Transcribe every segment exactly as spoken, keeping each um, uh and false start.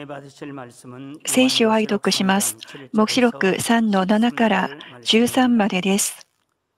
聖書を愛読します。黙示録さんのななからじゅうさんまでです。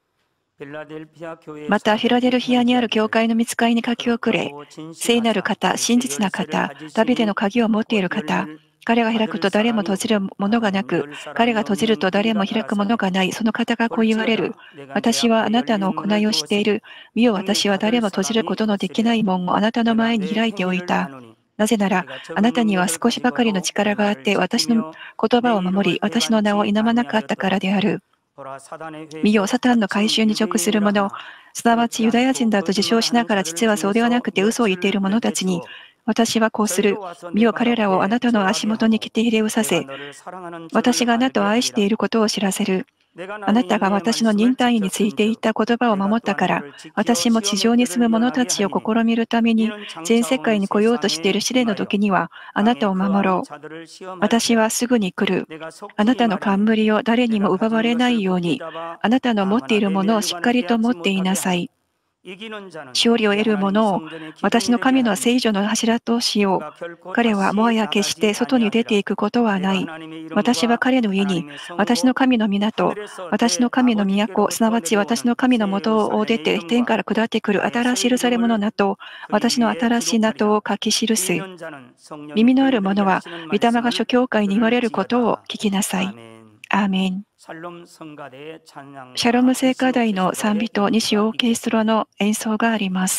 また、フィラデルフィアにある教会の御使いに書き送れ、聖なる方、真実な方、ダビデの鍵を持っている方、彼が開くと誰も閉じるものがなく、彼が閉じると誰も開くものがない、その方がこう言われる。私はあなたの行いを知っている。見よ、私は誰も閉じることのできない門をあなたの前に開いておいた。なぜなら、あなたには少しばかりの力があって、私の言葉を守り、私の名を否まなかったからである。見よ、サタンの改宗に属する者、すなわちユダヤ人だと自称しながら実はそうではなくて嘘を言っている者たちに、私はこうする。見よ、彼らをあなたの足元に切ってひれをさせ、私があなたを愛していることを知らせる。あなたが私の忍耐についていった言葉を守ったから、私も地上に住む者たちを試みるために、全世界に来ようとしている試練の時には、あなたを守ろう。私はすぐに来る。あなたの冠を誰にも奪われないように、あなたの持っているものをしっかりと持っていなさい。勝利を得る者を私の神の聖女の柱としよう。彼はもはや決して外に出ていくことはない。私は彼の家に、私の神の港、私の神の都、すなわち私の神の元を出て天から下ってくる新しいエルサレムの名と、私の新しい名とを書き記す。耳のある者は、御霊が諸教会に言われることを聞きなさい。アーメン。シャロム聖歌隊の賛美と西オーケストラの演奏があります。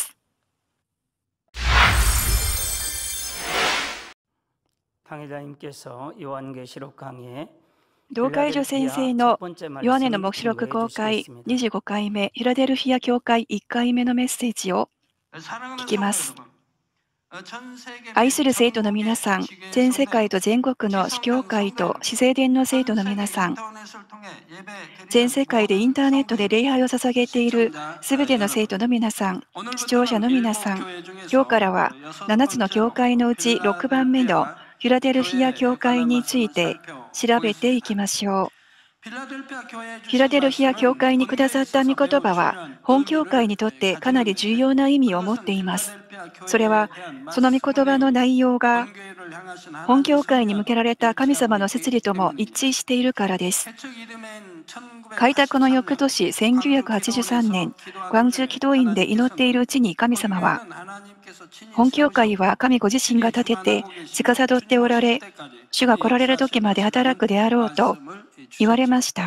同会所先生のヨハネの黙示録公開にじゅうごかいめフィラデルフィア教会いっかいめのメッセージを聞きます。愛する生徒の皆さん、全世界と全国の司教会と司聖殿の生徒の皆さん、全世界でインターネットで礼拝を捧げているすべての生徒の皆さん、視聴者の皆さん、今日からはななつの教会のうちろくばんめのフィラデルフィア教会について調べていきましょう。フィラデルフィア教会にくださった御言葉は、本教会にとってかなり重要な意味を持っています。それは、その御言葉の内容が、本教会に向けられた神様の摂理とも一致しているからです。開拓の翌年、せんきゅうひゃくはちじゅうさんねん、グアンジュ祈祷院で祈っているうちに神様は、本教会は神ご自身が立てて、司っておられ、主が来られる時まで働くであろうと言われました。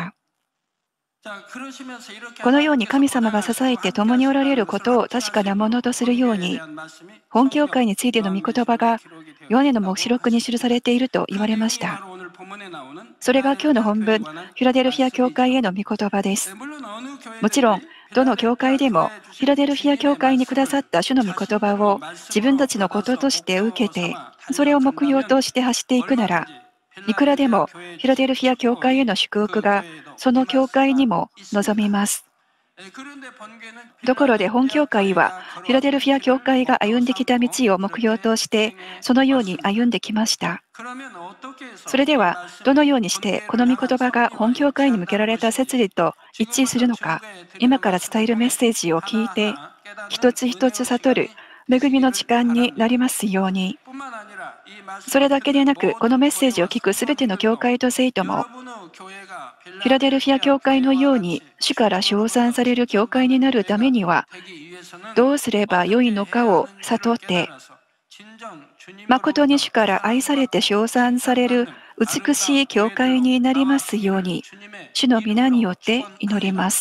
このように神様が支えて共におられることを確かなものとするように、本教会についての御言葉がヨハネの黙示録に記されていると言われました。それが今日の本文、フィラデルフィア教会への御言葉です。もちろん、どの教会でもフィラデルフィア教会にくださった主の御言葉を自分たちのこととして受けて、それを目標として走っていくなら、いくらでもフィラデルフィア教会への祝福がその教会にも望みます。ところで本教会はフィラデルフィア教会が歩んできた道を目標としてそのように歩んできました。それではどのようにしてこの御言葉が本教会に向けられた摂理と一致するのか、今から伝えるメッセージを聞いて一つ一つ悟る恵みの時間になりますように。それだけでなく、このメッセージを聞くすべての教会と生徒も、フィラデルフィア教会のように主から称賛される教会になるためには、どうすればよいのかを悟って、誠に主から愛されて称賛される美しい教会になりますように、主の皆によって祈ります。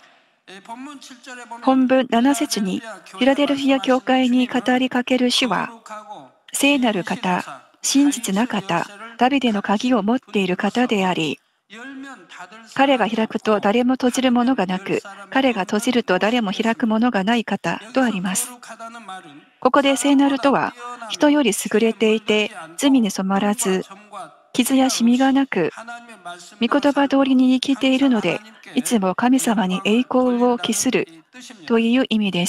本文なな節に、フィラデルフィア教会に語りかける主は、聖なる方、真実な方、ダビデの鍵を持っている方であり、彼が開くと誰も閉じるものがなく、彼が閉じると誰も開くものがない方とあります。ここで聖なるとは、人より優れていて、罪に染まらず、傷やシミがなく、御言葉通りに生きているので、いつも神様に栄光を期するという意味です。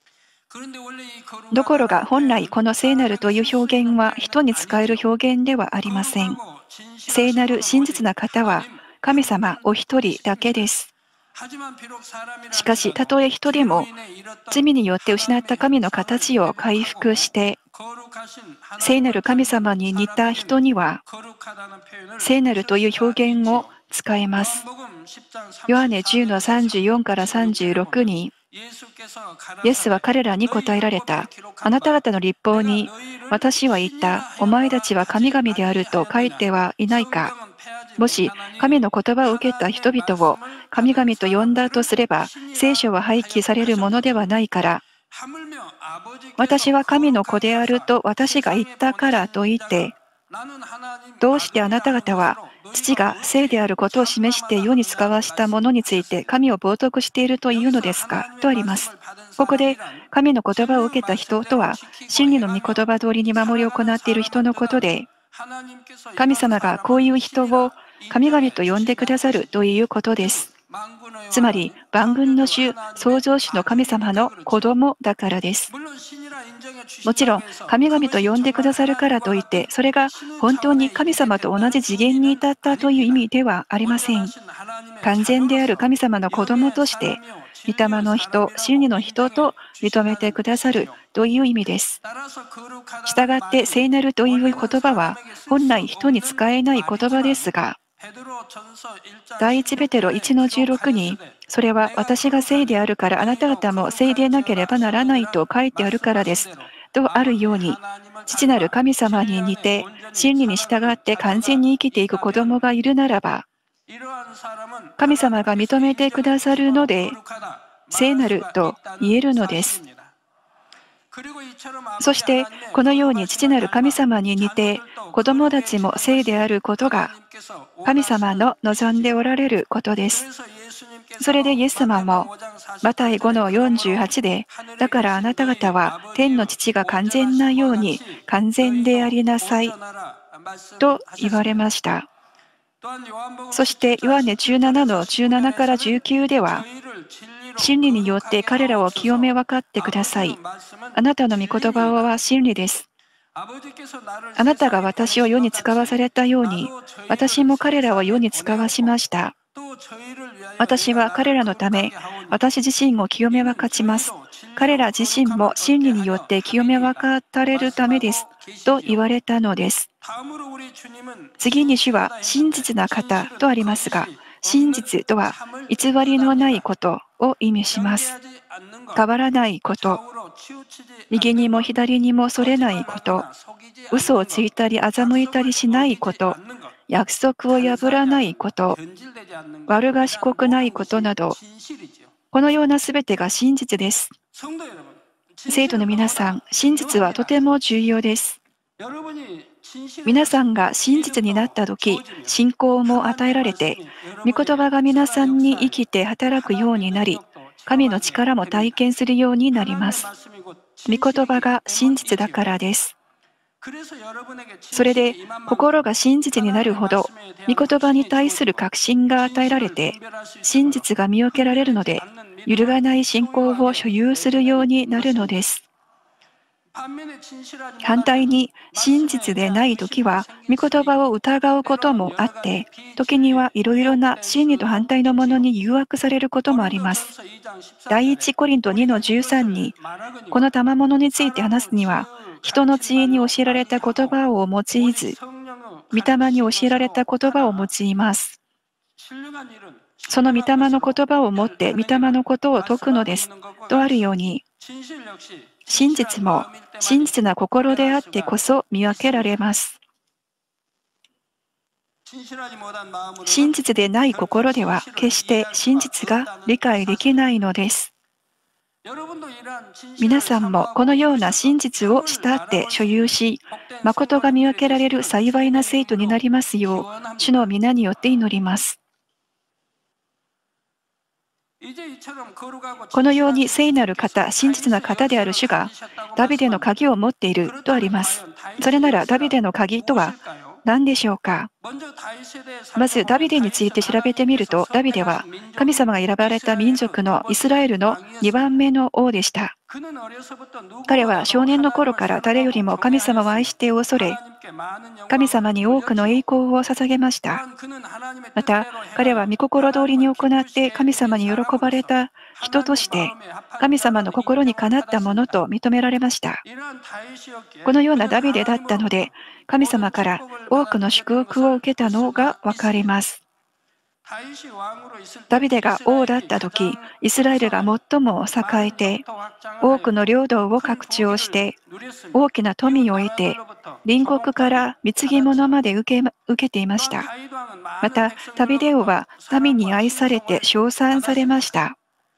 ところが本来この聖なるという表現は人に使える表現ではありません。聖なる真実な方は神様お一人だけです。しかし、たとえ人でも罪によって失った神の形を回復して聖なる神様に似た人には、聖なるという表現を使えます。ヨハネじゅうのさんじゅうよんからさんじゅうろくに、イエスは彼らに答えられた。あなた方の律法に、私は言った、お前たちは神々であると書いてはいないか。もし神の言葉を受けた人々を神々と呼んだとすれば、聖書は廃棄されるものではないから、私は神の子であると私が言ったからと言って、どうしてあなた方は父が聖であることを示して世に使わしたものについて神を冒涜しているというのですかとあります。ここで神の言葉を受けた人とは、真理の御言葉通りに守り行っている人のことで、神様がこういう人を神々と呼んでくださるということです。つまり、万軍の主、創造主の神様の子供だからです。もちろん、神々と呼んでくださるからといって、それが本当に神様と同じ次元に至ったという意味ではありません。完全である神様の子供として、御霊の人、真理の人と認めてくださるという意味です。したがって、聖なるという言葉は、本来人に使えない言葉ですが、第一ペテロいちのじゅうろくに、それは私が聖であるからあなた方も聖でなければならないと書いてあるからです。とあるように、父なる神様に似て、真理に従って完全に生きていく子供がいるならば、神様が認めてくださるので、聖なると言えるのです。そして、このように父なる神様に似て、子供たちも聖であることが、神様の望んでおられることです。それでイエス様も、マタイごのよんじゅうはちで、だからあなた方は天の父が完全なように完全でありなさい、と言われました。そして、ヨハネじゅうななのじゅうななからじゅうきゅうでは、真理によって彼らを清め分かってください。あなたの御言葉は真理です。あなたが私を世に使わされたように、私も彼らを世に使わしました。私は彼らのため、私自身を清め分かちます。彼ら自身も真理によって清め分かたれるためです。と言われたのです。次に主は真実な方とありますが、真実とは偽りのないことを意味します。変わらないこと、右にも左にもそれないこと、嘘をついたり欺いたりしないこと、約束を破らないこと、悪賢くないことなど、このようなすべてが真実です。生徒の皆さん、真実はとても重要です。皆さんが真実になったとき、信仰も与えられて、御言葉が皆さんに生きて働くようになり、神の力も体験するようになります。御言葉が真実だからです。それで、心が真実になるほど、御言葉に対する確信が与えられて、真実が見受けられるので、揺るがない信仰を所有するようになるのです。反対に、真実でないときは、御言葉を疑うこともあって、時にはいろいろな真理と反対のものに誘惑されることもあります。第一コリントにのじゅうさんに、この賜物について話すには、人の知恵に教えられた言葉を用いず、御霊に教えられた言葉を用います。その御霊の言葉をもって御霊のことを説くのです。とあるように、真実も真実な心であってこそ見分けられます。真実でない心では決して真実が理解できないのです。皆さんもこのような真実を慕って所有し、誠が見分けられる幸いな生徒になりますよう、主の皆によって祈ります。このように聖なる方、真実な方である主が、ダビデの鍵を持っているとあります。それならダビデの鍵とは何でしょうか。まずダビデについて調べてみると、ダビデは神様が選ばれた民族のイスラエルのにばんめの王でした。彼は少年の頃から誰よりも神様を愛して恐れ、 神様に多くの栄光を捧げました。また、彼は御心通りに行って神様に喜ばれた人として、神様の心にかなったものと認められました。このようなダビデだったので、神様から多くの祝福を受けたのがわかります。ダビデが王だった時、イスラエルが最も栄えて、多くの領土を拡張して、大きな富を得て、隣国から貢ぎ物まで受け受けていました。また、ダビデ王は民に愛されて称賛されました。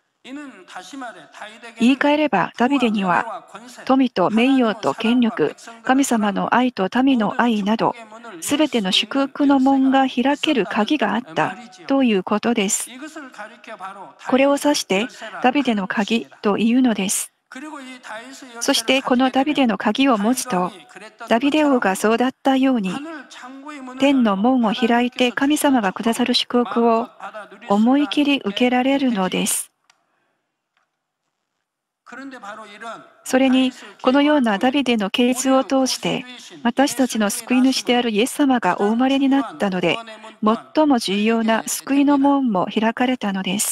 言い換えれば、ダビデには富と名誉と権力、神様の愛と民の愛など、すべての祝福の門が開ける鍵があったということです。これを指して、ダビデの鍵というのです。そしてこのダビデの鍵を持つと、ダビデ王がそうだったように、天の門を開いて神様がくださる祝福を思い切り受けられるのです。それに、このようなダビデの系図を通して、私たちの救い主であるイエス様がお生まれになったので、最も重要な救いの門も開かれたのです。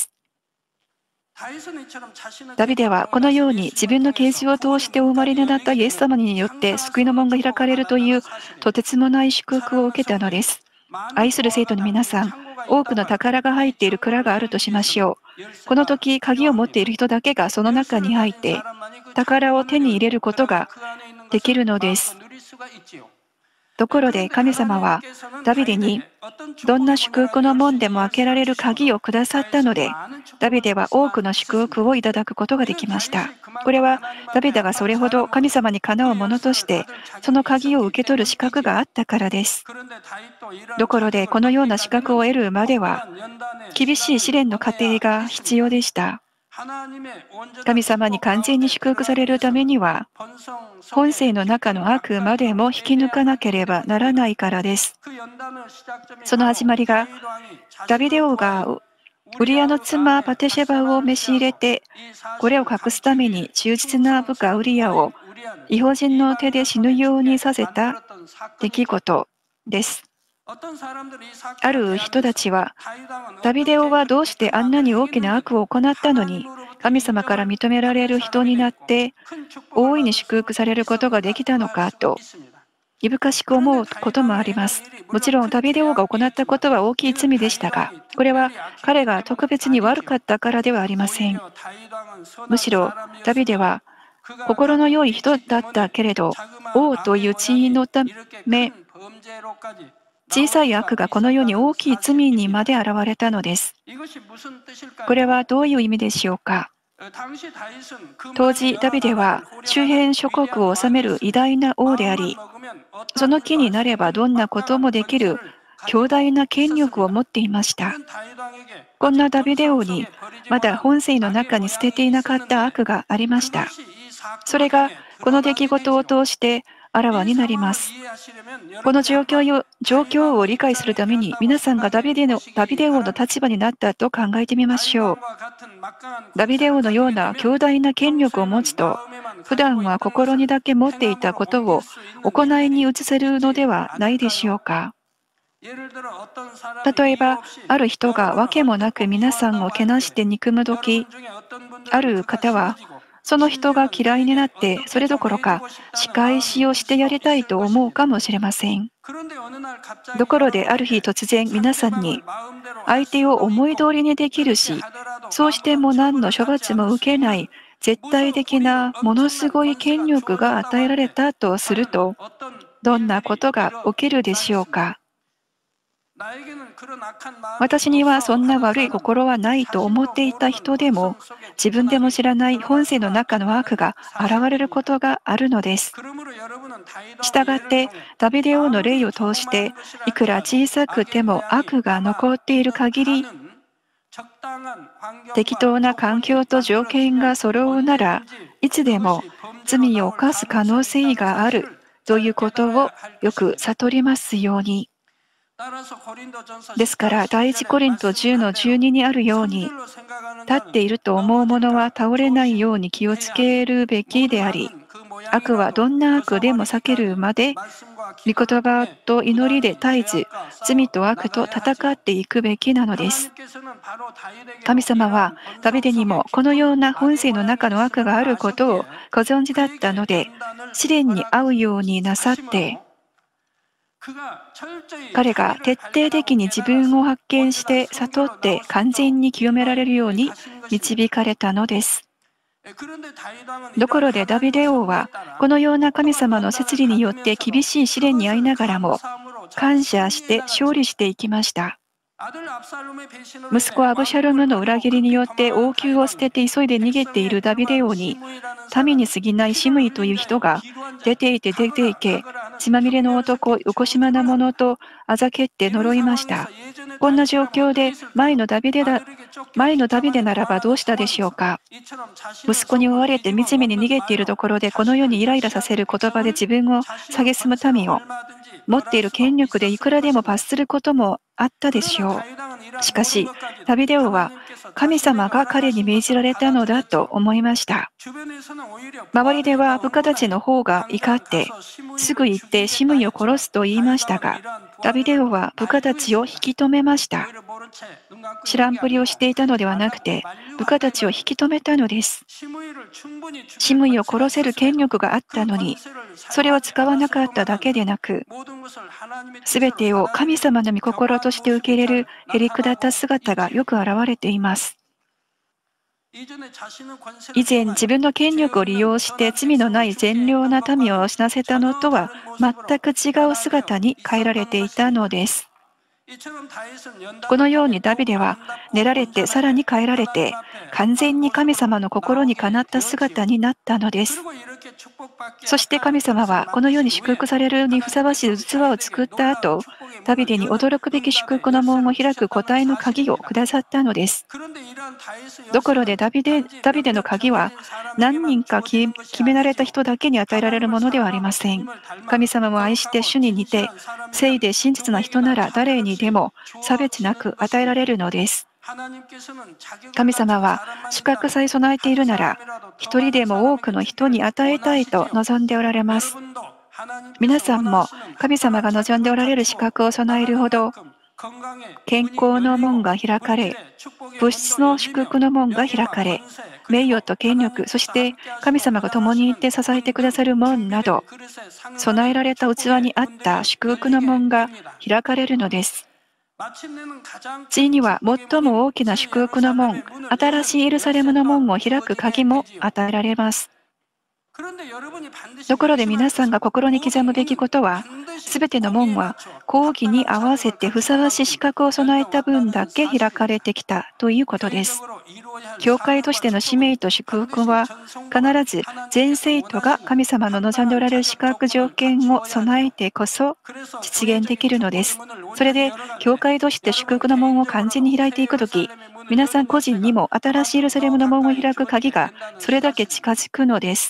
ダビデはこのように自分の系図を通してお生まれになったイエス様によって救いの門が開かれるというとてつもない祝福を受けたのです。愛する生徒の皆さん、多くの宝が入っている蔵があるとしましょう。この時、鍵を持っている人だけがその中に入って、宝を手に入れることができるのです。ところで神様はダビデにどんな祝福の門でも開けられる鍵をくださったので、ダビデは多くの祝福をいただくことができました。これはダビデがそれほど神様にかなうものとしてその鍵を受け取る資格があったからです。ところでこのような資格を得るまでは厳しい試練の過程が必要でした。神様に完全に祝福されるためには、本性の中の悪までも引き抜かなければならないからです。その始まりが、ダビデ王がウリアの妻バテシェバを召し入れて、これを隠すために忠実な部下ウリアを異邦人の手で死ぬようにさせた出来事です。ある人たちは、ダビデ王はどうしてあんなに大きな悪を行ったのに、神様から認められる人になって、大いに祝福されることができたのかと、いぶかしく思うこともあります。もちろん、ダビデ王が行ったことは大きい罪でしたが、これは彼が特別に悪かったからではありません。むしろ、ダビデは心の良い人だったけれど、王という地位のため、小さい悪がこの世に大きい罪にまで現れたのです。これはどういう意味でしょうか。当時、ダビデは周辺諸国を治める偉大な王であり、その気になればどんなこともできる強大な権力を持っていました。こんなダビデ王にまだ本性の中に捨てていなかった悪がありました。それがこの出来事を通してあらわになります。この状況を状況を理解するために皆さんがダビデのダビデ王の立場になったと考えてみましょう。ダビデ王のような強大な権力を持つと、普段は心にだけ持っていたことを行いに移せるのではないでしょうか。例えば、ある人が訳もなく皆さんをけなして憎むとき、ある方は、その人が嫌いになって、それどころか仕返しをしてやりたいと思うかもしれません。ところである日突然皆さんに、相手を思い通りにできるし、そうしても何の処罰も受けない絶対的なものすごい権力が与えられたとすると、どんなことが起きるでしょうか。私にはそんな悪い心はないと思っていた人でも、自分でも知らない本性の中の悪が現れることがあるのです。したがって、ダビデ王の例を通して、いくら小さくても悪が残っている限り、適当な環境と条件が揃うなら、いつでも罪を犯す可能性があるということをよく悟りますように。ですから、第一コリントじゅうのじゅうににあるように、立っていると思うものは倒れないように気をつけるべきであり、 悪はどんな悪でも避けるまで、御言葉と祈りで絶えず、罪と悪と戦っていくべきなのです。神様はダビデにもこのような本性の中の悪があることをご存知だったので、試練に遭うようになさって、彼が徹底的に自分を発見して悟って完全に清められるように導かれたのです。ところでダビデ王はこのような神様の摂理によって厳しい試練に遭いながらも感謝して勝利していきました。息子アブシャロムの裏切りによって王宮を捨てて急いで逃げているダビデ王に、民に過ぎないシムイという人が出ていて出て行け、血まみれの男、よこしまな者とあざけって呪いました。こんな状況で前のダビデだ前のダビデならばどうしたでしょうか。息子に追われて惨めに逃げているところで、このようにイライラさせる言葉で自分を蔑む民を、持っている権力でいくらでも罰することもあったでしょう。しかし、ダビデ王は神様が彼に命じられたのだと思いました。周りでは部下たちの方が怒って、すぐ行ってシムイを殺すと言いましたが、ダビデ王は部下たちを引き止めました。知らんぷりをしていたのではなくて、部下たちを引き止めたのです。シムイを殺せる権力があったのに、それを使わなかっただけでなく、すべてを神様の御心として受け入れるへりくだった姿がよく現れています。以前、自分の権力を利用して罪のない善良な民を死なせたのとは全く違う姿に変えられていたのです。このようにダビデは練られてさらに変えられて、完全に神様の心にかなった姿になったのです。そして神様はこのように祝福されるにふさわしい器を作った後、ダビデに驚くべき祝福の門を開く答えの鍵をくださったのです。ところでダビデ、ダビデの鍵は何人か決められた人だけに与えられるものではありません。神様を愛して主に似て、誠意で真実な人なら誰にでも差別なく与えられるのです。神様は資格さえ備えているなら、一人でも多くの人に与えたいと望んでおられます。皆さんも神様が望んでおられる資格を備えるほど、健康の門が開かれ、物質の祝福の門が開かれ、名誉と権力、そして神様が共にいて支えてくださる門など、備えられた器にあった祝福の門が開かれるのです。ついには最も大きな祝福の門、新しいエルサレムの門を開く鍵も与えられます。ところで皆さんが心に刻むべきことは、すべての門は公義に合わせてふさわしい資格を備えた分だけ開かれてきたということです。教会としての使命と祝福は、必ず全生徒が神様の望んでおられる資格条件を備えてこそ実現できるのです。それで、教会として祝福の門を完全に開いていくとき、皆さん個人にも新しいエルサレムの門を開く鍵がそれだけ近づくのです。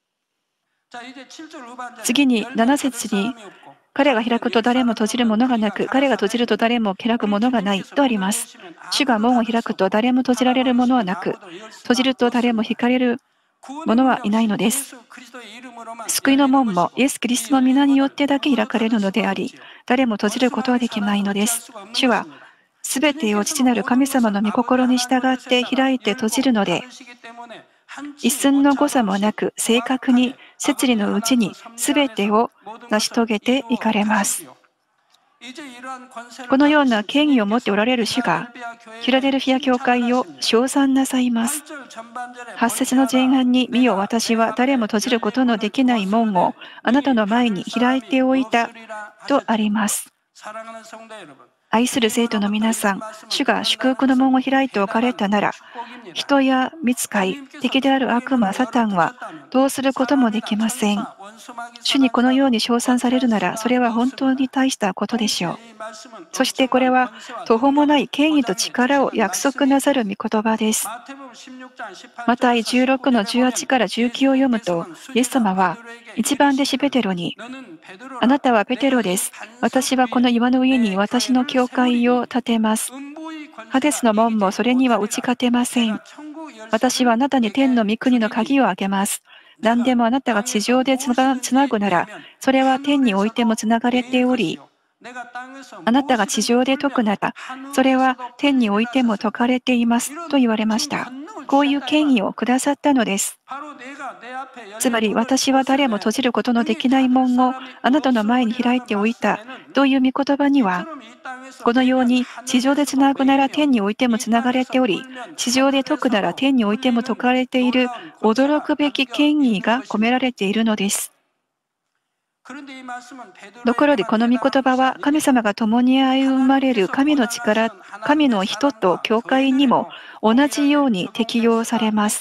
次になな節に、彼が開くと誰も閉じるものがなく、彼が閉じると誰も開くものがないとあります。主が門を開くと誰も閉じられるものはなく、閉じると誰も引かれるものはいないのです。救いの門もイエス・キリストの皆によってだけ開かれるのであり、誰も閉じることはできないのです。主はすべてを父なる神様の御心に従って開いて閉じるので、一寸の誤差もなく正確に摂理のうちにすべてを成し遂げていかれます。このような権威を持っておられる主がフィラデルフィア教会を称賛なさいます。はち節の前半に、見よ、私は誰も閉じることのできない門をあなたの前に開いておいたとあります。愛する生徒の皆さん、主が祝福の門を開いておかれたなら、人や御使い、敵である悪魔、サタンはどうすることもできません。主にこのように称賛されるなら、それは本当に大したことでしょう。そしてこれは途方もない権威と力を約束なさる御言葉です。マタイじゅうろくのじゅうはちからじゅうきゅうを読むと、イエス様は一番弟子ペテロに、あなたはペテロです。私はこの岩の上に私の教会を建てます。ハデスの門もそれには打ち勝てません。私はあなたに天の御国の鍵をあげます。 何でもあなたが地上でつなつなぐなら、それは天においてもつながれており、あなたが地上で解くなら、それは天においても解かれていますと言われました。こういう権威をくださったのです。つまり、私は誰も閉じることのできない門をあなたの前に開いておいたという御言葉には、このように地上でつなぐなら天においてもつながれており、地上で解くなら天においても解かれている驚くべき権威が込められているのです。ところでこの御言葉は神様が共に歩まれる神の力、神の人と教会にも同じように適用されます。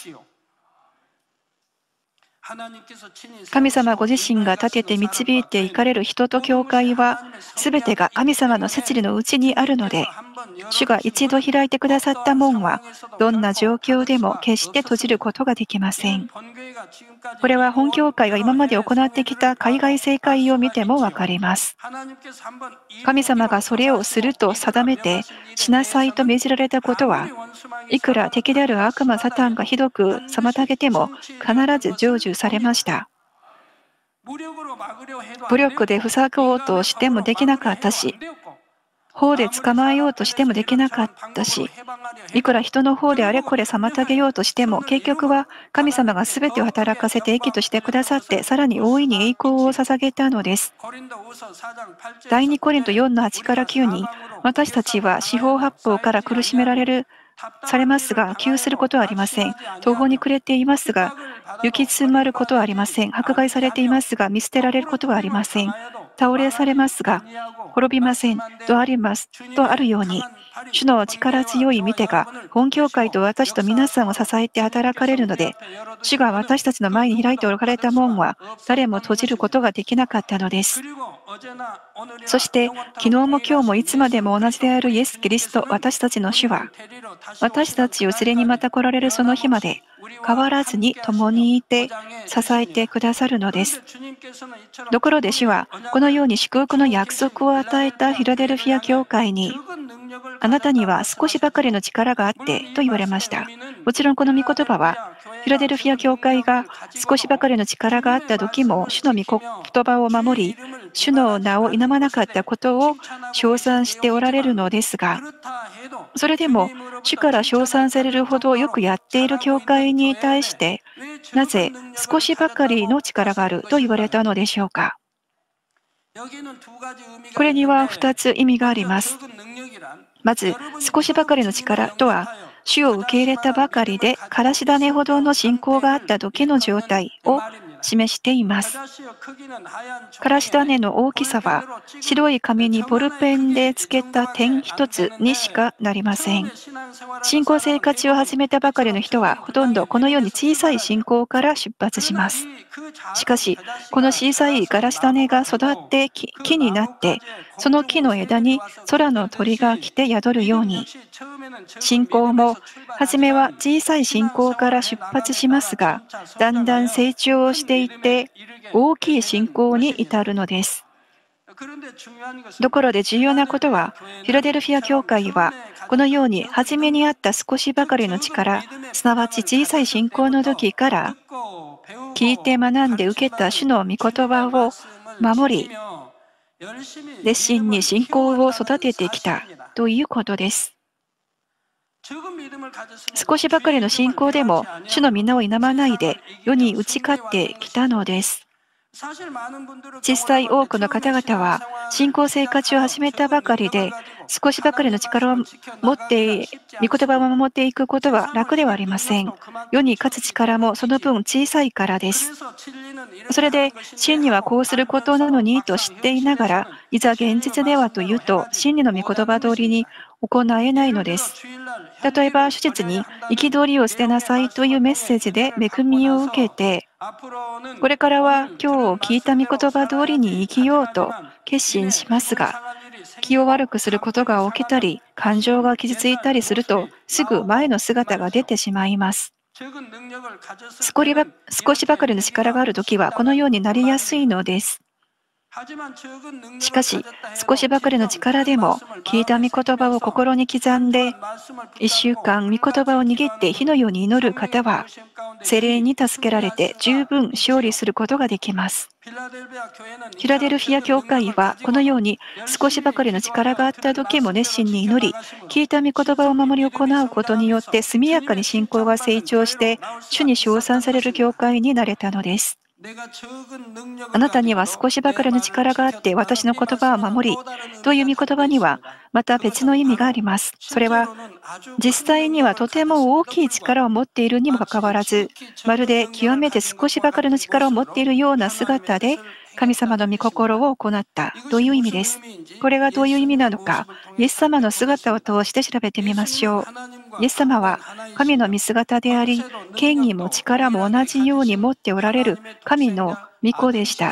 神様ご自身が立てて導いていかれる人と教会は、すべてが神様の摂理のうちにあるので、主が一度開いてくださった門は、どんな状況でも決して閉じることができません。これは本教会が今まで行ってきた海外正会を見てもわかります。神様がそれをすると定めて、しなさいと命じられたことは、いくら敵である悪魔サタンがひどく妨げても必ず成就されました。武力で塞ごうとしてもできなかったし、法で捕まえようとしてもできなかったし、いくら人の方であれこれ妨げようとしても、結局は神様が全てを働かせて益としてくださって、さらに大いに栄光を捧げたのです。第二コリントよんのはちからきゅうに、私たちは四方八方から苦しめられるされますが、窮することはありません。途方に暮れていますが、行き詰まることはありません。迫害されていますが、見捨てられることはありません。倒れされますが、滅びません。とあります。とあるように、主の力強い御手が本教会と私と皆さんを支えて働かれるので、主が私たちの前に開いておられた門は、誰も閉じることができなかったのです。そして、昨日も今日もいつまでも同じであるイエス・キリスト、私たちの主は、私たちを連れにまた来られるその日まで、変わらずに共にいて支えてくださるのです。ところで主は、このように祝福の約束を与えたフィラデルフィア教会に、あなたには少しばかりの力があってと言われました。もちろんこの御言葉は、フィラデルフィア教会が少しばかりの力があった時も、主の御言葉を守り、主の名を否まなかったことを称賛しておられるのですが、それでも主から称賛されるほどよくやっている教会に対して、なぜ少しばかりの力があると言われたのでしょうか。これにはふたつ意味があります。まず、少しばかりの力とは、主を受け入れたばかりで、からし種ほどの信仰があった時の状態を示しています。からし種の大きさは、白い紙にボールペンでつけた点一つにしかなりません。信仰生活を始めたばかりの人は、ほとんどこのように小さい信仰から出発します。しかし、この小さいガラス種が育って木になって、その木の枝に空の鳥が来て宿るように、信仰も初めは小さい信仰から出発しますが、だんだん成長していって大きい信仰に至るのです。ところで重要なことは、フィラデルフィア教会はこのように初めにあった少しばかりの力、すなわち小さい信仰の時から聞いて学んで受けた主の御言葉を守り、熱心に信仰を育ててきたということです。少しばかりの信仰でも主の皆を否まないで世に打ち勝ってきたのです。実際多くの方々は信仰生活を始めたばかりで、少しばかりの力を持って御言葉を守っていくことは楽ではありません。世に勝つ力もその分小さいからです。それで真理はこうすることなのにと知っていながら、いざ現実ではというと真理の御言葉通りに行えないのです。例えば手術に憤りを捨てなさいというメッセージで恵みを受けて、これからは今日聞いた御言葉通りに生きようと決心しますが、気を悪くすることが起きたり、感情が傷ついたりすると、すぐ前の姿が出てしまいます。少しば少しばかりの力があるときはこのようになりやすいのです。 しかし、少しばかりの力でも聞いた御言葉を心に刻んで、一週間御言葉を握って火のように祈る方は、聖霊に助けられて十分勝利することができます。フィラデルフィア教会はこのように少しばかりの力があった時も熱心に祈り、聞いた御言葉を守り行うことによって速やかに信仰が成長して、主に称賛される教会になれたのです。あなたには少しばかりの力があって私の言葉を守りという御言葉にはまた別の意味があります。それは実際にはとても大きい力を持っているにもかかわらず、まるで極めて少しばかりの力を持っているような姿で神様の御心を行ったという意味です。これがどういう意味なのか、イエス様の姿を通して調べてみましょう。イエス様は神の御姿であり、権威も力も同じように持っておられる神の御子でした。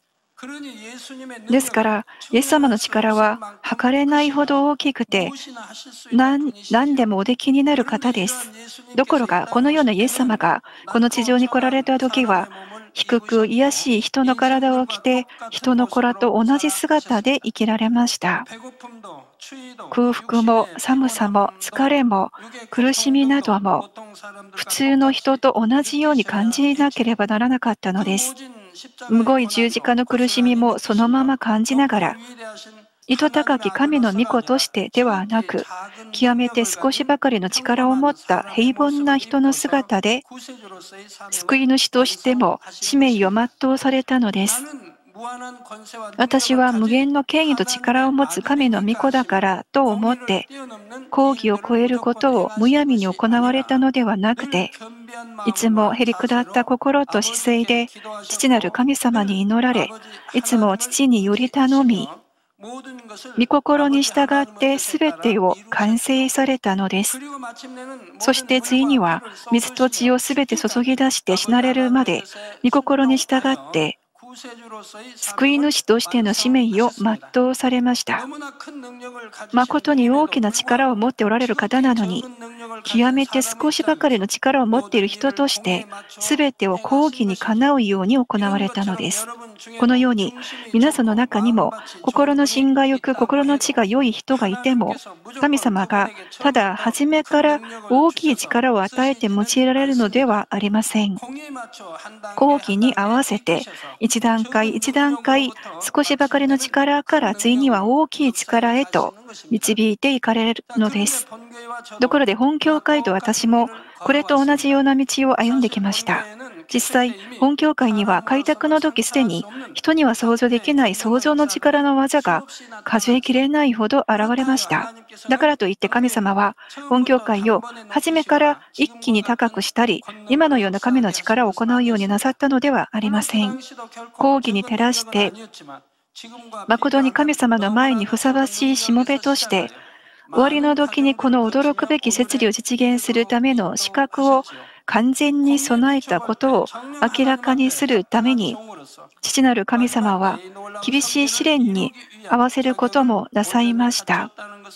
ですから、イエス様の力は測れないほど大きくて、何、何でもおできになる方です。どころか、このようなイエス様がこの地上に来られた時は、低く卑しい人の体を着て、人の子らと同じ姿で生きられました。空腹も寒さも疲れも苦しみなども普通の人と同じように感じなければならなかったのです。むごい十字架の苦しみもそのまま感じながら、意図高き神の御子としてではなく、極めて少しばかりの力を持った平凡な人の姿で、救い主としても使命を全うされたのです。私は無限の権威と力を持つ神の御子だからと思って、公義を超えることをむやみに行われたのではなくて、いつもへりくだった心と姿勢で父なる神様に祈られ、いつも父により頼み、御心に従ってすべてを完成されたのです。そしてついには水と血をすべて注ぎ出して死なれるまで御心に従って救い主としての使命を全うされました。誠に大きな力を持っておられる方なのに、極めて少しばかりの力を持っている人として、すべてを公義にかなうように行われたのです。このように、皆さんの中にも、心の芯がよく、心の地が良い人がいても、神様がただ初めから大きい力を与えて用いられるのではありません。公義に合わせて、一段階一段階、少しばかりの力からついには大きい力へと導いていかれるのです。ところで本教会と私もこれと同じような道を歩んできました。実際、本教会には開拓の時すでに人には想像できない創造の力の技が数えきれないほど現れました。だからといって神様は本教会を初めから一気に高くしたり、今のような神の力を行うようになさったのではありません。公義に照らして、誠に神様の前にふさわしいしもべとして、終わりの時にこの驚くべき摂理を実現するための資格を完全に備えたことを明らかにするために、父なる神様は厳しい試練に合わせることもなさいました。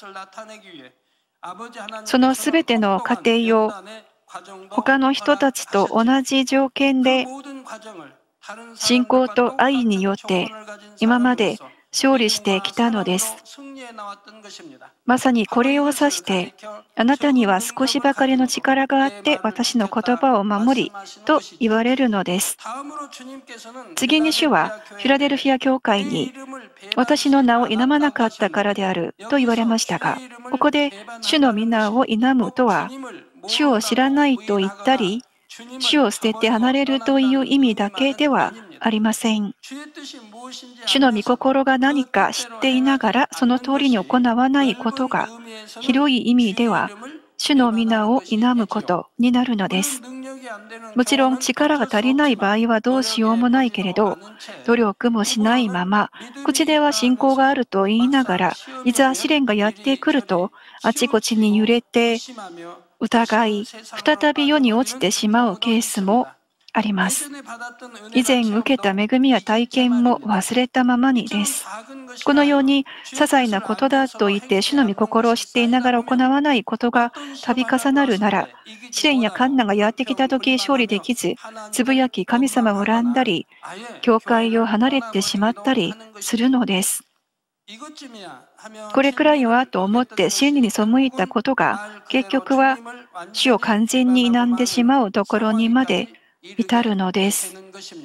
そのすべての過程を他の人たちと同じ条件で信仰と愛によって今まで勝利してきたのです。まさにこれを指して、あなたには少しばかりの力があって私の言葉を守りと言われるのです。次に主はフィラデルフィア教会に私の名を否まなかったからであると言われましたが、ここで主の皆を否むとは、主を知らないと言ったり、主を捨てて離れるという意味だけではありません。主の御心が何か知っていながらその通りに行わないことが、広い意味では主の皆を否むことになるのです。もちろん力が足りない場合はどうしようもないけれど、努力もしないまま、口では信仰があると言いながら、いざ試練がやってくると、あちこちに揺れて、疑い、再び世に落ちてしまうケースもあります。以前受けた恵みや体験も忘れたままにです。このように、些細なことだと言って主の御心を知っていながら行わないことが度重なるなら、試練や困難がやってきた時勝利できず、つぶやき神様を恨んだり、教会を離れてしまったりするのです。これくらいはと思って真理に背いたことが、結局は主を完全に否んでしまうところにまで至るのです。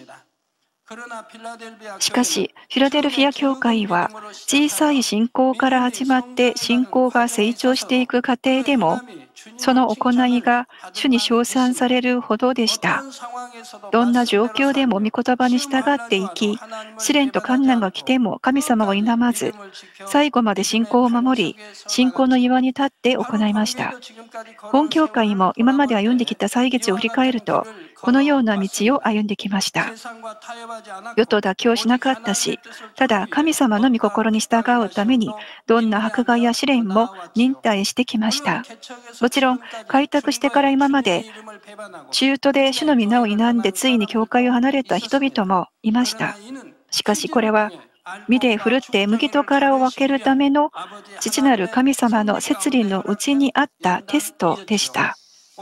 しかし、フィラデルフィア教会は、小さい信仰から始まって信仰が成長していく過程でも、その行いが主に称賛されるほどでした。どんな状況でも御言葉に従っていき、試練と困難が来ても神様を否まず、最後まで信仰を守り、信仰の岩に立って行いました。本教会も今まで歩んできた歳月を振り返ると、このような道を歩んできました。世と妥協しなかったし、ただ神様の御心に従うために、どんな迫害や試練も忍耐してきました。もちろん、開拓してから今まで、中途で主の皆を否んでついに教会を離れた人々もいました。しかしこれは、身で振るって麦と殻を分けるための父なる神様の摂理のうちにあったテストでした。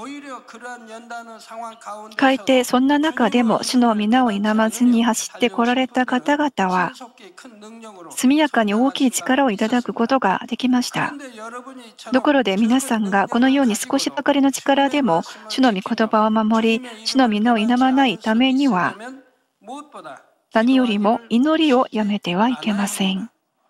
かえってそんな中でも主の皆を否まずに走ってこられた方々は、速やかに大きい力をいただくことができました。ところで皆さんがこのように少しばかりの力でも主の御言葉を守り、主の皆を否まないためには、何よりも祈りをやめてはいけません。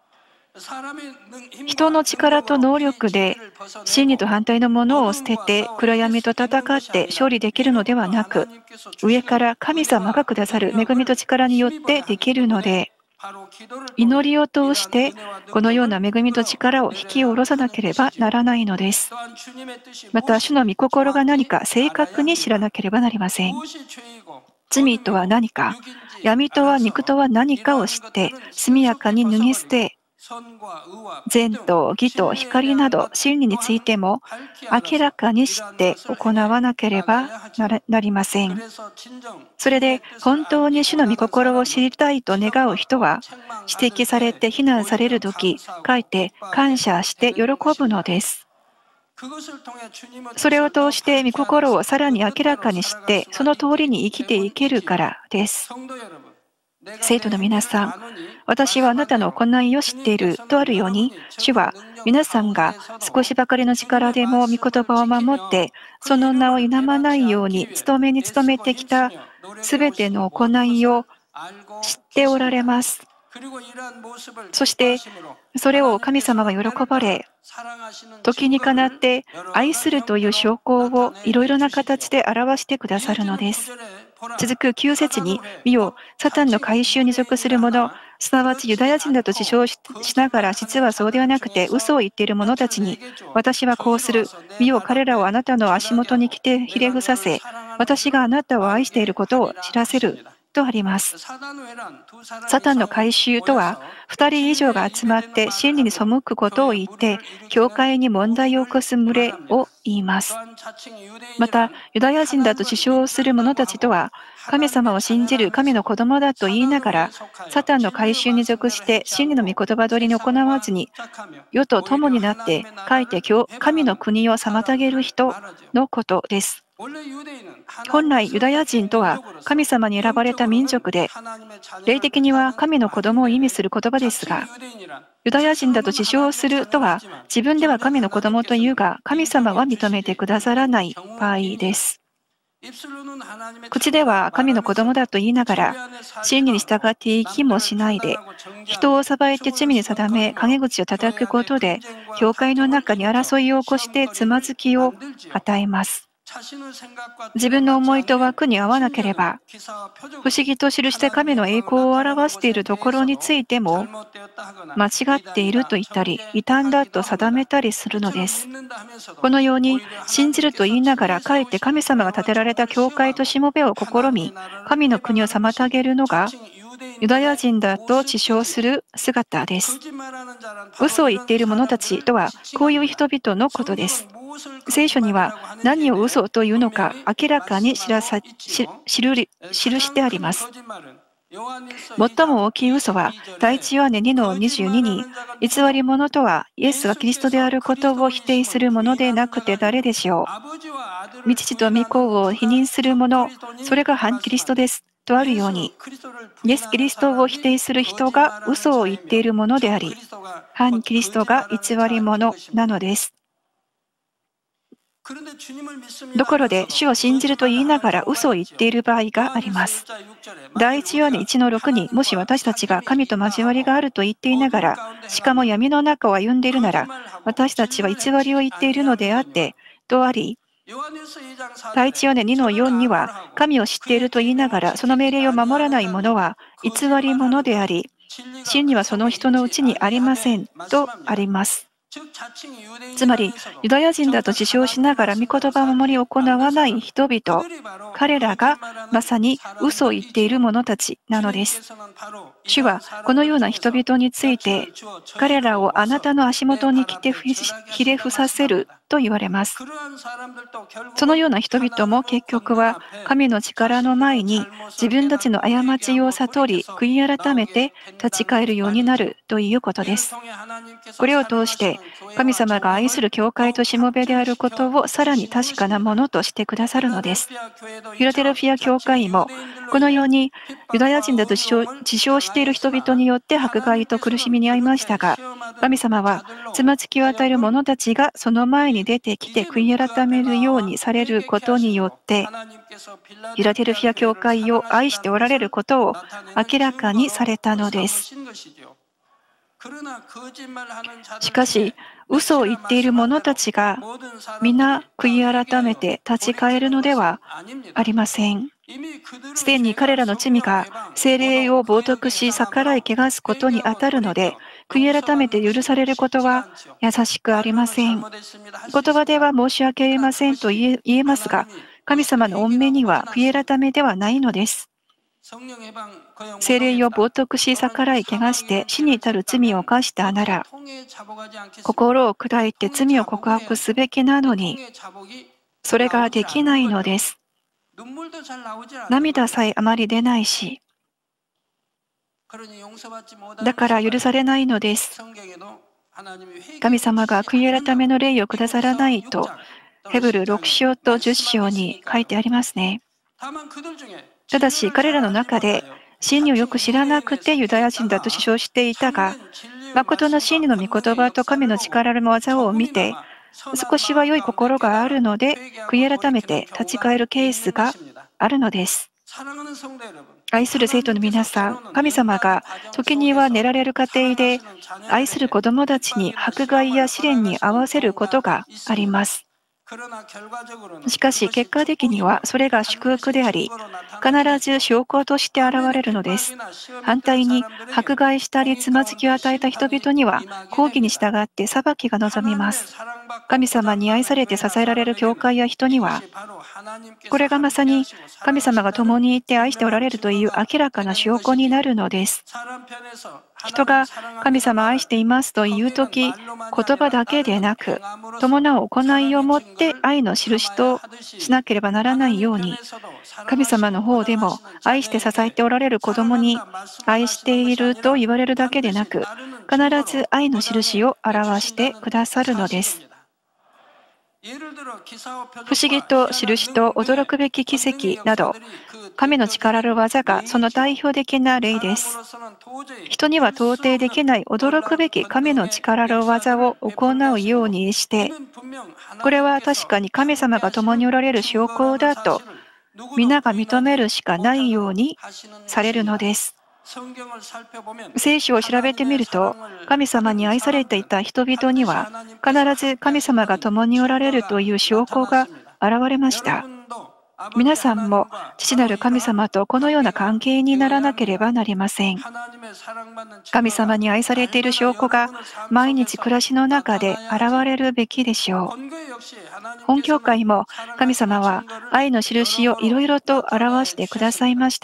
人の力と能力で真理と反対のものを捨てて暗闇と戦って勝利できるのではなく、上から神様がくださる恵みと力によってできるので、祈りを通してこのような恵みと力を引き下ろさなければならないのです。また主の御心が何か正確に知らなければなりません。罪とは何か、闇とは肉とは何かを知って速やかに脱ぎ捨て、善と義と光など真理についても明らかに知って行わなければなりません。それで本当に主の御心を知りたいと願う人は、指摘されて非難されるとき、かえって感謝して喜ぶのです。それを通して御心をさらに明らかに知って、その通りに生きていけるからです。生徒の皆さん、私はあなたの行いを知っているとあるように、主は皆さんが少しばかりの力でも御言葉を守って、その名を否まないように努めに努めてきたすべての行いを知っておられます。そして、それを神様は喜ばれ、時にかなって愛するという証拠をいろいろな形で表してくださるのです。続くきゅう節に、見よ、サタンの改宗に属する者、すなわちユダヤ人だと自称しながら、実はそうではなくて嘘を言っている者たちに、私はこうする。見よ、彼らをあなたの足元に来てひれ伏させ、私があなたを愛していることを知らせる。とあります。サタンの改宗とは、ふたり以上が集まって真理に背くことを言って、教会に問題を起こす群れを言います。また、ユダヤ人だと自称する者たちとは、神様を信じる神の子供だと言いながら、サタンの改宗に属して真理の御言葉通りに行わずに、世と共になって、かえって神の国を妨げる人のことです。本来ユダヤ人とは神様に選ばれた民族で、霊的には神の子供を意味する言葉ですが、ユダヤ人だと自称するとは、自分では神の子供というが、神様は認めてくださらない場合です。口では神の子供だと言いながら、真理に従っていきもしないで、人を裁いて罪に定め、陰口を叩くことで、教会の中に争いを起こしてつまずきを与えます。自分の思いと枠に合わなければ、不思議と記して神の栄光を表しているところについても、間違っていると言ったり、異端だと定めたりするのです。このように、信じると言いながら、かえって神様が建てられた教会としもべを試み、神の国を妨げるのが、 ユダヤ人だと自称する姿です。嘘を言っている者たちとは、こういう人々のことです。聖書には何を嘘というのか明らかに知らさし知るり記してあります。最も大きい嘘は、第一ヨハネにのにじゅうにに、偽り者とはイエスがキリストであることを否定するものでなくて誰でしょう。御父と御子を否認する者、それが反キリストです。とあるように、イエス・キリストを否定する人が嘘を言っているものであり、反キリストが偽り者なのです。ところで、主を信じると言いながら嘘を言っている場合があります。第一ヨハネいちのろくに、もし私たちが神と交わりがあると言っていながら、しかも闇の中を歩んでいるなら、私たちは偽りを言っているのであって、とあり、第一ヨハネにのよんには、神を知っていると言いながら、その命令を守らない者は偽り者であり、真理はその人のうちにありません、とあります。つまり、ユダヤ人だと自称しながら御言葉を守り行わない人々、彼らがまさに嘘を言っている者たちなのです。主はこのような人々について、彼らをあなたの足元に来てひれ伏させると言われます。そのような人々も結局は神の力の前に自分たちの過ちを悟り、悔い改めて立ち返るようになるということです。これを通して神様が愛する教会としもべであることをさらに確かなものとしてくださるのです。フィラデルフィア教会もこのようにユダヤ人だと自称自称している人々によって迫害と苦しみに遭いましたが、神様はつまずきを与える者たちがその前に出てきて悔い改めるようにされることによって、ユダデルフィア教会を愛しておられることを明らかにされたのです。しかし、嘘を言っている者たちが皆悔い改めて立ち返るのではありません。すでに彼らの罪が聖霊を冒涜し逆らい汚すことにあたるので、悔い改めて許されることは優しくありません。言葉では申し訳ありませんと言え言えますが、神様の御目には悔い改めではないのです。聖霊を冒涜し逆らい汚して死に至る罪を犯したなら、心を砕いて罪を告白すべきなのに、それができないのです。涙さえあまり出ないし、だから許されないのです。神様が悔い改めの霊をくださらないと、ヘブルろく章とじゅっ章に書いてありますね。ただし彼らの中で真理をよく知らなくてユダヤ人だと自称していたが、誠の真理の御言葉と神の力の技を見て、少しは良い心があるので悔い改めて立ち返るケースがあるのです。愛する生徒の皆さん、神様が時には練られる過程で愛する子供たちに迫害や試練に合わせることがあります。しかし結果的にはそれが祝福であり、必ず証拠として現れるのです。反対に迫害したりつまずきを与えた人々には公義に従って裁きが望みます。神様に愛されて支えられる教会や人には、これがまさに神様が共にいて愛しておられるという明らかな証拠になるのです。人が神様愛していますと言うとき、言葉だけでなく、伴う行いをもって愛の印としなければならないように、神様の方でも愛して支えておられる子供に愛していると言われるだけでなく、必ず愛の印を表してくださるのです。不思議と印と驚くべき奇跡など、神の力の技がその代表的な例です。人には到底できない驚くべき神の力の技を行うようにして、これは確かに神様が共におられる証拠だと、皆が認めるしかないようにされるのです。聖書を調べてみると、神様に愛されていた人々には、必ず神様が共におられるという証拠が現れました。皆さんも父なる神様とこのような関係にならなければなりません。神様に愛されている証拠が毎日暮らしの中で現れるべきでしょう。本教会も神様は愛の印をいろいろと表してくださいました。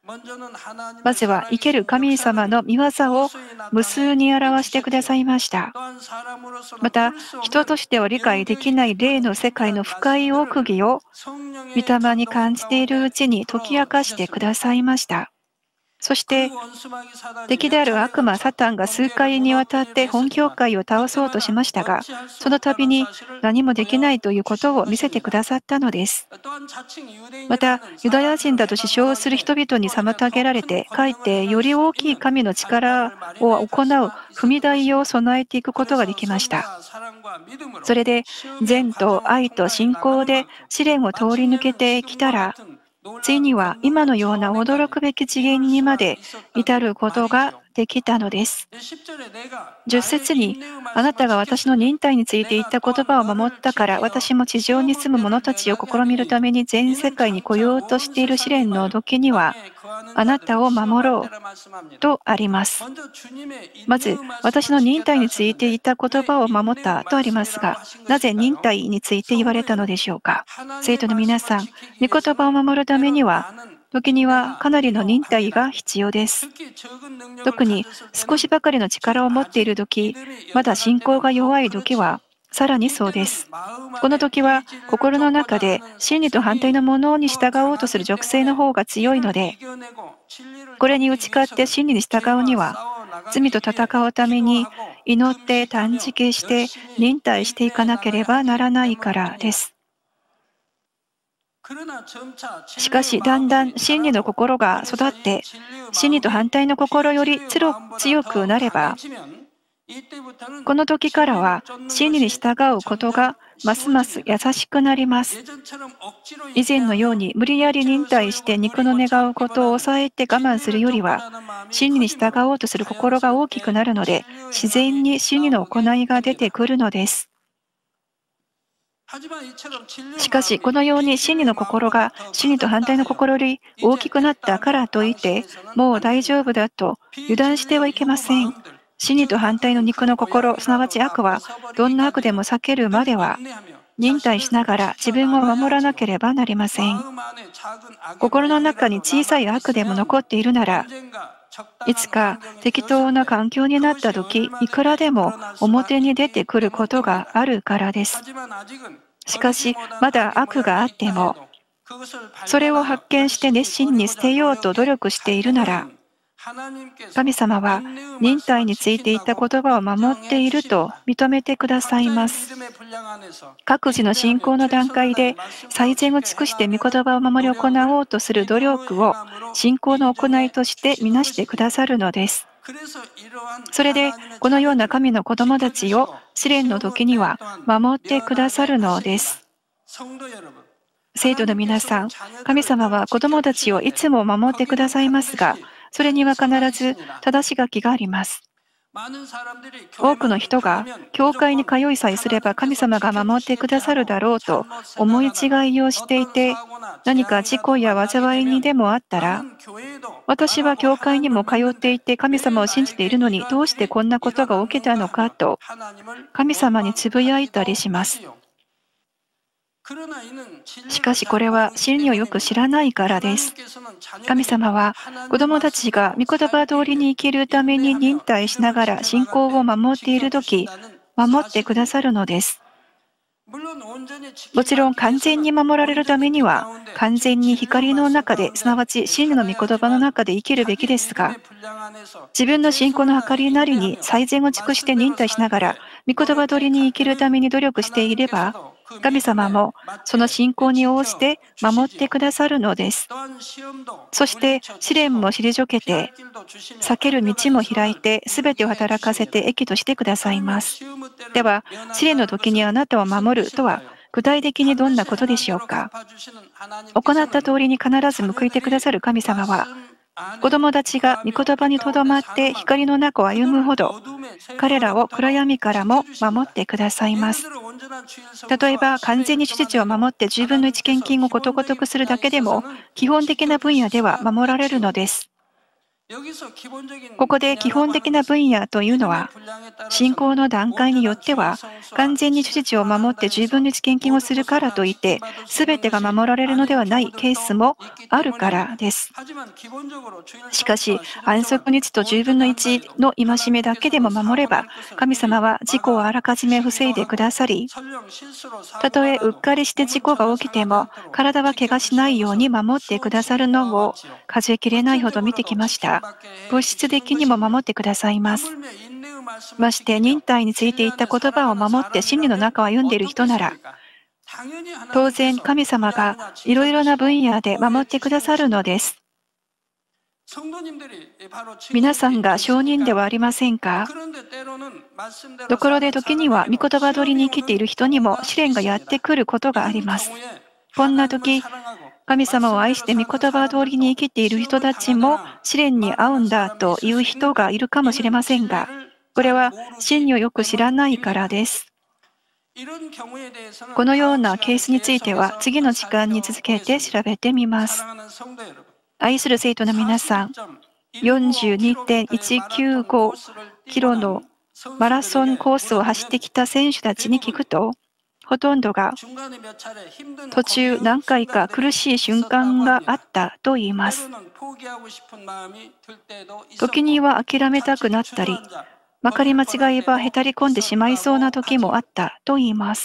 まずは生ける神様の御業を無数に表してくださいました。また、人としては理解できない霊の世界の深い奥義を御霊に感じているうちに解き明かしてくださいました。そして、敵である悪魔サタンが数回にわたって本教会を倒そうとしましたが、その度に何もできないということを見せてくださったのです。また、ユダヤ人だと自称する人々に妨げられて、かえってより大きい神の力を行う踏み台を備えていくことができました。それで、善と愛と信仰で試練を通り抜けてきたら、ついには今のような驚くべき次元にまで至ることができたのです。じゅっ節に、あなたが私の忍耐について言った言葉を守ったから、私も地上に住む者たちを試みるために全世界に来ようとしている試練の時には、あなたを守ろうとあります。まず、私の忍耐について言った言葉を守ったとありますが、なぜ忍耐について言われたのでしょうか。生徒の皆さん、御言葉を守るためには、時にはかなりの忍耐が必要です。特に少しばかりの力を持っている時、まだ信仰が弱い時は、さらにそうです。この時は心の中で真理と反対のものに従おうとする属性の方が強いので、これに打ち勝って真理に従うには、罪と戦うために祈って断食して忍耐していかなければならないからです。しかし、だんだん真理の心が育って、真理と反対の心より強くなれば、この時からは真理に従うことがますます優しくなります。以前のように無理やり忍耐して肉の願うことを抑えて我慢するよりは、真理に従おうとする心が大きくなるので、自然に真理の行いが出てくるのです。しかし、このように真理の心が真理と反対の心より大きくなったからといって、もう大丈夫だと油断してはいけません。真理と反対の肉の心、すなわち悪は、どんな悪でも避けるまでは、忍耐しながら自分を守らなければなりません。心の中に小さい悪でも残っているなら、いつか適当な環境になった時、いくらでも表に出てくることがあるからです。しかし、まだ悪があっても、それを発見して熱心に捨てようと努力しているなら、神様は忍耐について言った言葉を守っていると認めてくださいます。各自の信仰の段階で最善を尽くして御言葉を守り行おうとする努力を信仰の行いとしてみなしてくださるのです。それで、このような神の子供たちを試練の時には守ってくださるのです。生徒の皆さん、神様は子供たちをいつも守ってくださいますが、それには必ず正し書きがあります。多くの人が教会に通いさえすれば神様が守ってくださるだろうと思い違いをしていて、何か事故や災いにでもあったら、私は教会にも通っていて神様を信じているのにどうしてこんなことが起きたのかと神様につぶやいたりします。しかしこれは真理をよく知らないからです。神様は子供たちが御言葉通りに生きるために忍耐しながら信仰を守っているとき、守ってくださるのです。もちろん完全に守られるためには、完全に光の中で、すなわち真理の御言葉の中で生きるべきですが、自分の信仰の計りなりに最善を尽くして忍耐しながら、御言葉通りに生きるために努力していれば、神様もその信仰に応じて守ってくださるのです。そして試練も退けて、避ける道も開いて、すべてを働かせて益としてくださいます。では、試練の時にあなたを守るとは、具体的にどんなことでしょうか。行った通りに必ず報いてくださる神様は、子供たちが御言葉にとどまって光の中を歩むほど、彼らを暗闇からも守ってくださいます。例えば、完全に主実を守ってじゅうぶんのいち献金をことごとくするだけでも、基本的な分野では守られるのです。 ここで基本的な分野というのは、信仰の段階によっては、完全に主旨を守って十分に献金をするからといって、すべてが守られるのではないケースもあるからです。しかし、安息日とじゅうぶんのいちの戒めだけでも守れば、神様は事故をあらかじめ防いでくださり、たとえうっかりして事故が起きても、体は怪我しないように守ってくださるのを数えきれないほど見てきました。物質的にも守ってくださいます。まして、忍耐についていった言葉を守って真理の中を歩んでいる人なら、当然神様がいろいろな分野で守ってくださるのです。皆さんが証人ではありませんか？ところで時には御言葉通りに生きている人にも試練がやってくることがあります。こんな時、神様を愛して御言葉通りに生きている人たちも試練に遭うんだという人がいるかもしれませんが、これは真理をよく知らないからです。このようなケースについては次の時間に続けて調べてみます。愛する生徒の皆さん、よんじゅうにてんいちきゅうごキロのマラソンコースを走ってきた選手たちに聞くと、ほとんどが途中何回か苦しい瞬間があったと言います。時には諦めたくなったり、まかり間違えばへたり込んでしまいそうな時もあったと言います。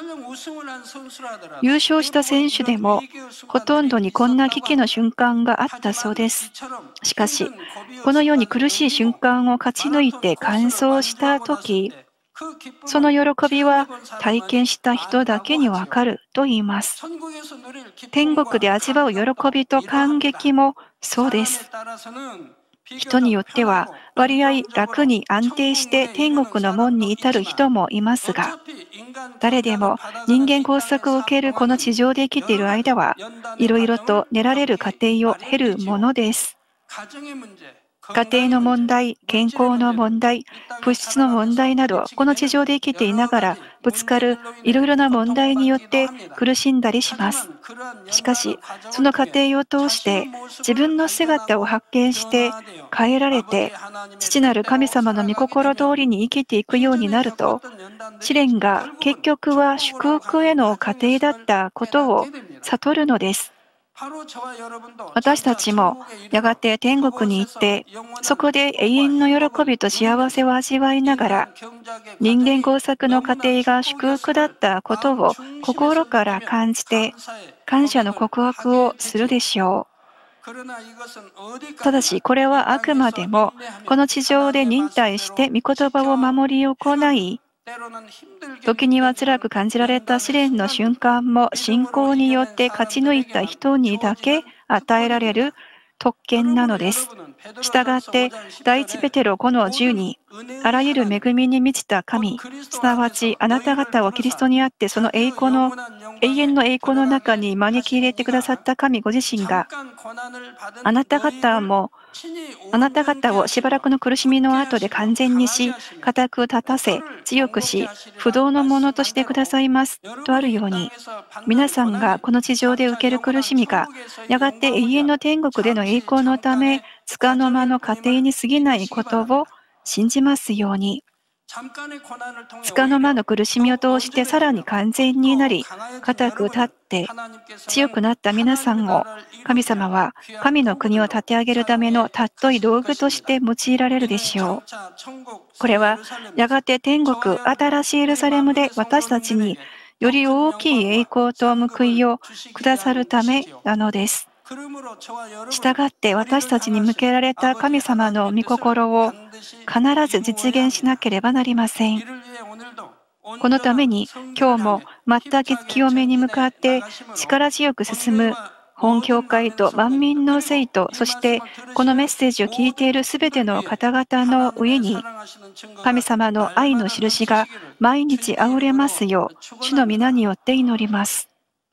優勝した選手でもほとんどにこんな危機の瞬間があったそうです。しかし、このように苦しい瞬間を勝ち抜いて完走した時、その喜びは体験した人だけにわかると言います。天国で味わう喜びと感激もそうです。人によっては割合楽に安定して天国の門に至る人もいますが、誰でも人間工作を受けるこの地上で生きている間は、いろいろと練られる過程を経るものです。家庭の問題、健康の問題、物質の問題など、この地上で生きていながらぶつかるいろいろな問題によって苦しんだりします。しかし、その過程を通して自分の姿を発見して変えられて、父なる神様の御心通りに生きていくようになると、試練が結局は祝福への過程だったことを悟るのです。私たちもやがて天国に行って、そこで永遠の喜びと幸せを味わいながら、人間工作の過程が祝福だったことを心から感じて、感謝の告白をするでしょう。ただし、これはあくまでも、この地上で忍耐して御言葉を守り行い、時には辛く感じられた試練の瞬間も信仰によって勝ち抜いた人にだけ与えられる特権なのです。したがって、第一ペテロごのじゅうに、あらゆる恵みに満ちた神、すなわちあなた方をキリストにあってその栄光の、永遠の栄光の中に招き入れてくださった神ご自身が、あなた方も、あなた方をしばらくの苦しみの後で完全にし、固く立たせ、強くし、不動のものとしてくださいます。とあるように、皆さんがこの地上で受ける苦しみが、やがて永遠の天国での栄光のため、束の間の過程に過ぎないことを信じますように。束の間の苦しみを通してさらに完全になり、固く立って強くなった皆さんを、神様は神の国を立て上げるための尊い道具として用いられるでしょう。これはやがて天国、新しいエルサレムで私たちにより大きい栄光と報いをくださるためなのです。したがって私たちに向けられた神様の御心を必ず実現しなければなりません。このために今日も全く清めに向かって力強く進む本教会と万民の生徒、そしてこのメッセージを聞いているすべての方々の上に、神様の愛の印が毎日あふれますよう、主の皆によって祈ります。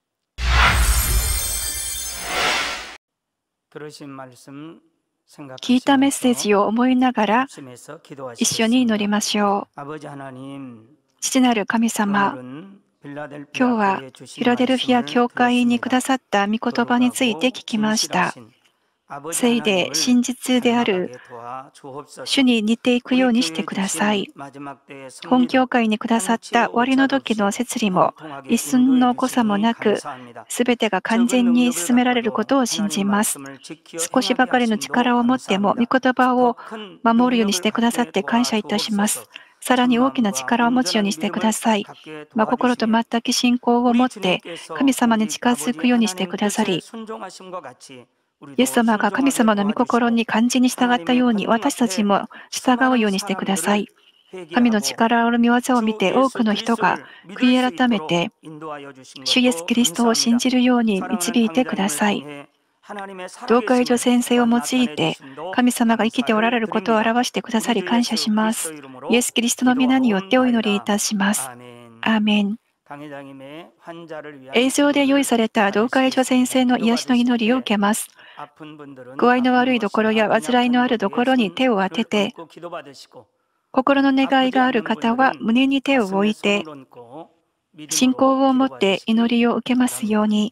聞いたメッセージを思いながら一緒に祈りましょう。父なる神様、今日はフィラデルフィア教会にくださった御言葉について聞きました。 聖で真実である主に似ていくようにしてください。本教会にくださった終わりの時の摂理も一寸の誤差もなく、すべてが完全に進められることを信じます。少しばかりの力を持っても御言葉を守るようにしてくださって感謝いたします。さらに大きな力を持つようにしてください。まあ、心と全く信仰を持って神様に近づくようにしてくださり、イエス様が神様の御心に完全に従ったように、私たちも従うようにしてください。神の力ある御業を見て多くの人が悔い改めて、主イエス・キリストを信じるように導いてください。同会女先生を用いて、神様が生きておられることを表してくださり感謝します。イエス・キリストの皆によってお祈りいたします。アーメン。映像で用意された同会女先生の癒しの祈りを受けます。具合の悪いところや患いのあるところに手を当てて、心の願いがある方は胸に手を置いて、信仰を持って祈りを受けますように。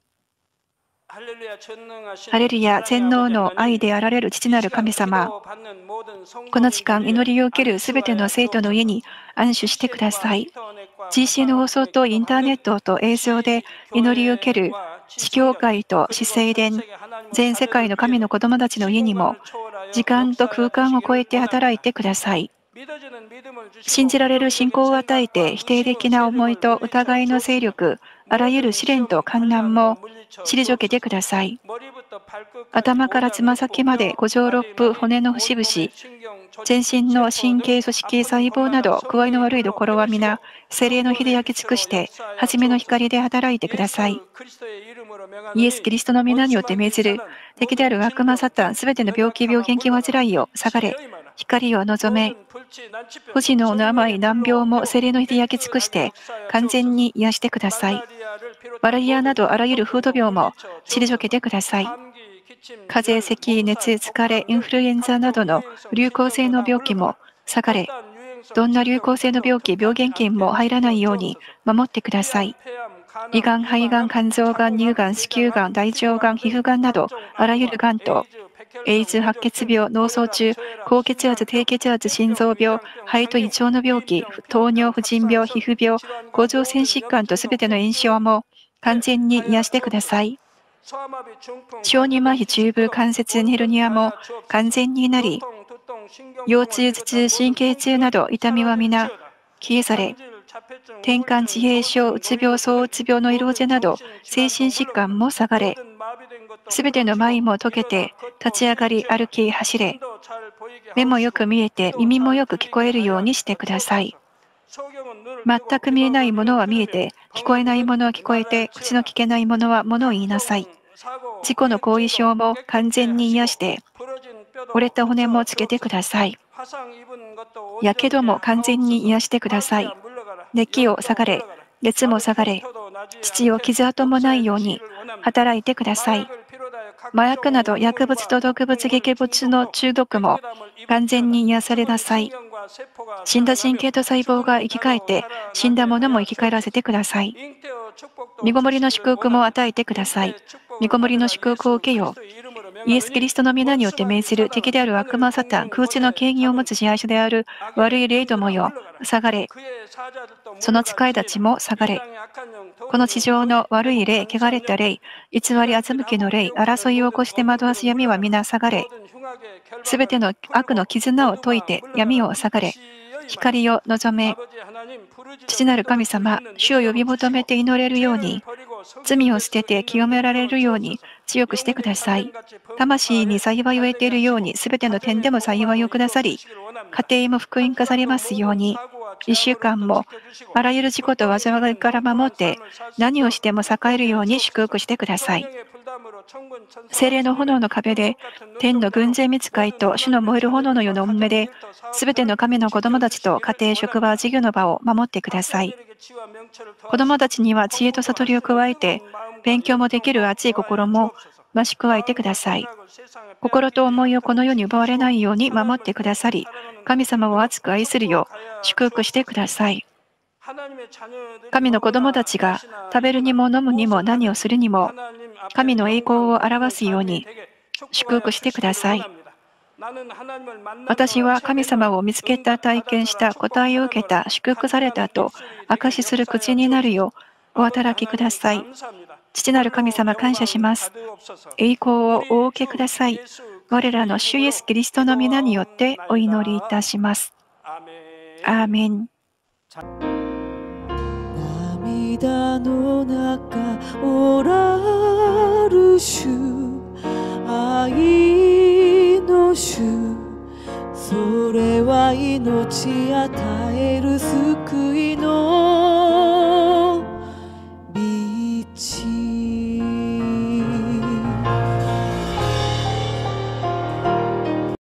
ハレルヤ、全能の愛であられる父なる神様、この時間、祈りを受けるすべての生徒の家に安守してください。ジーシー の放送とインターネットと映像で祈りを受ける司教会と司聖殿、全世界の神の子供たちの家にも、時間と空間を超えて働いてください。信じられる信仰を与えて、否定的な思いと疑いの勢力、あらゆる試練と困難も退けてください。頭からつま先まで五臓六腑、骨の節々、全身の神経組織細胞など具合の悪いところは皆、聖霊の火で焼き尽くして、初めの光で働いてください。イエス・キリストの皆によって命ずる、敵である悪魔サタン、すべての病気、病原菌、患いを下がれ、光を望め、不治の甘い難病も聖霊の火で焼き尽くして、完全に癒してください。マラリアなどあらゆる風土病も退けてください。風邪、咳、熱、疲れ、インフルエンザなどの流行性の病気も下がれ、どんな流行性の病気、病原菌も入らないように守ってください。胃がん、肺がん、肝臓がん、乳がん、子宮がん、大腸がん、皮膚がんなど、あらゆるがんと、エイズ、白血病、脳卒中、高血圧、低血圧、心臓病、肺と胃腸の病気、糖尿、婦人病、皮膚病、甲状腺疾患とすべての炎症も完全に癒してください。小児麻痺、中部関節ヘルニアも完全になり、腰痛、頭痛、神経痛など痛みは皆消え去れ、転換自閉症、うつ病、躁うつ病のイローゼなど精神疾患も下がれ、すべての麻痺も解けて立ち上がり、歩き、走れ、目もよく見えて耳もよく聞こえるようにしてください。全く見えないものは見えて、聞こえないものは聞こえて、口の聞けないものはものを言いなさい。自己の後遺症も完全に癒して、折れた骨もつけてください。やけども完全に癒してください。熱気を下がれ、熱も下がれ、父を傷跡もないように働いてください。麻薬など薬物と毒物、劇物の中毒も完全に癒されなさい。死んだ神経と細胞が生き返って、死んだものも生き返らせてください。身ごもりの祝福も与えてください。身ごもりの祝福を受けよう。イエス・キリストの皆によって命ずる敵である悪魔サタン、空中の権威を持つ支配者である悪い霊どもよ、下がれ。その使いたちも下がれ。この地上の悪い霊、汚れた霊、偽り欺きの霊、争いを起こして惑わす闇は皆下がれ。すべての悪の絆を解いて闇を下がれ。光を望め。父なる神様、主を呼び求めて祈れるように、罪を捨てて清められるように強くしてください。魂に幸いを得ているように、すべての点でも幸いをくださり、家庭も福音化されますように、一週間もあらゆる事故と災いから守って、何をしても栄えるように祝福してください。聖霊の炎の壁で、天の軍勢見つかいと主の燃える炎のような目で、すべての神の子供たちと家庭、職場、事業の場を守ってください。子供たちには知恵と悟りを加えて、勉強もできる熱い心も増し加えてください。心と思いをこの世に奪われないように守ってくださり、神様を熱く愛するよう祝福してください。神の子供たちが食べるにも飲むにも何をするにも、神の栄光を表すように、 祝福してください。私は神様を見つけた、体験した、答えを受けた、祝福されたと証しする口になるようお働きください。父なる神様、感謝します。栄光をお受けください。我らの主イエスキリストの皆によってお祈りいたします。アーメン。 涙の中おらる主、愛の主、それは命与える救いの